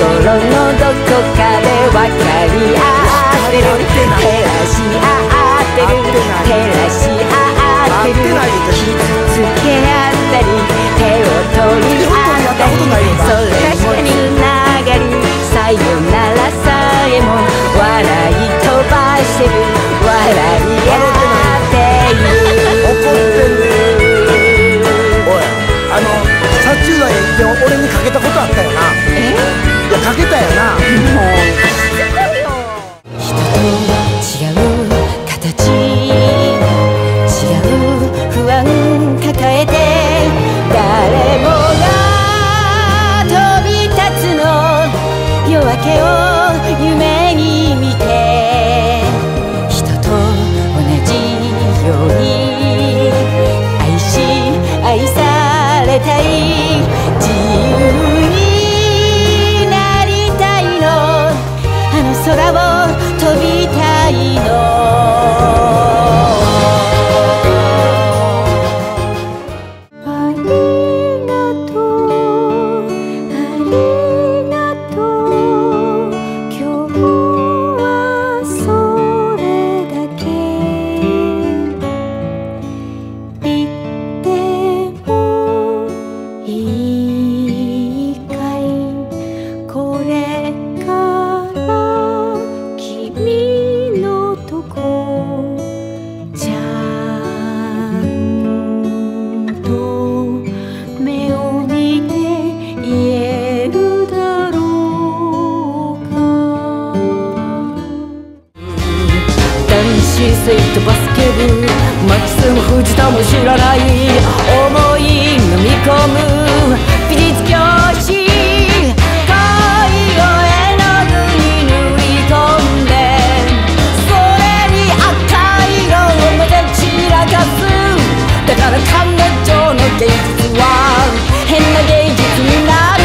心のどこかで分かり合ってる、照らし合ってる、照らし合ってる、傷つけ合ったり手を取り合ったり、それもつながり、さよならさえも笑い飛ばしてる、笑い合っている。 怒ってる。おい、殺虫剤で俺にかけたことあったよな。いや、かけたよな。もう人と違う形、違う不安抱えて、誰もが飛び立つの、夜明けを夢に見て、人と同じように愛し愛されたい、自由になりたいの、あの空を飛びたいの。水とバスケ部、巻きすむ藤田も知らない、思い飲み込む美術教師、恋を絵の具に塗り込んで、それに赤い色を混ぜ散らかす、だから彼女の芸術は変な芸術にな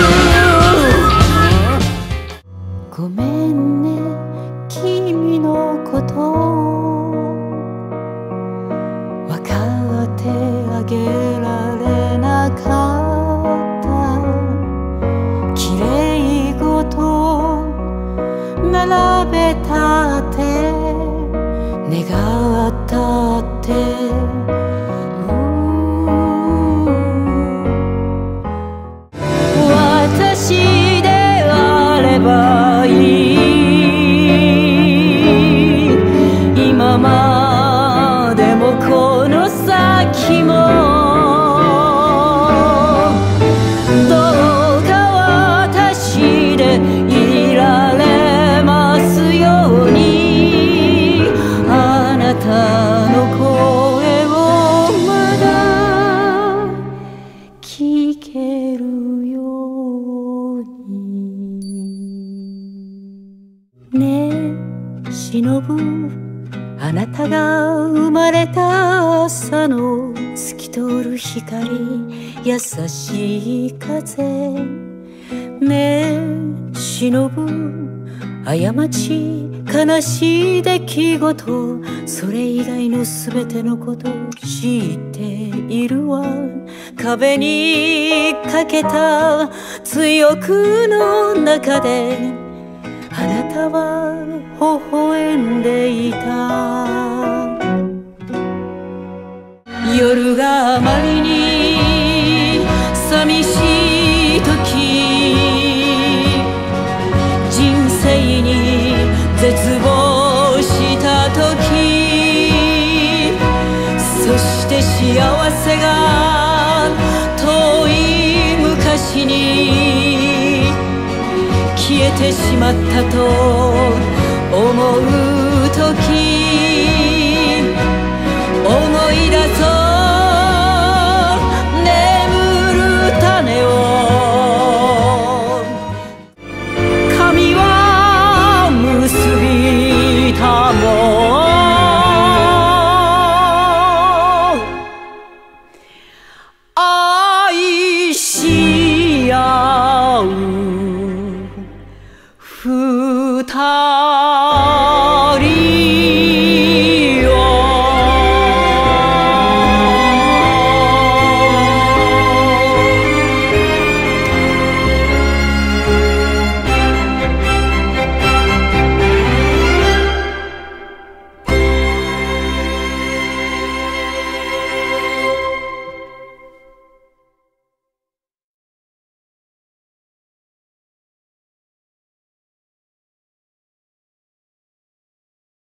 る。ごめんね、君のこと分かってあげられなかった、綺麗事並べたって願ったって、私であればいい、今までもこの先も、どうか私でいられますように、あなたの声をまだ聞けるように。ねえ忍、あなたが生まれた朝の透き通る光、優しい風。ねえ忍、過ち悲しい出来事、それ以外の全てのこと知っているわ。壁にかけた強くの中であなたは微笑んでいた。夜があまりに寂しい時、人生に絶望した時、そして幸せが遠い昔に消えてしまったと思う時、思い出そう眠る種を、髪は結びたも愛し合う二人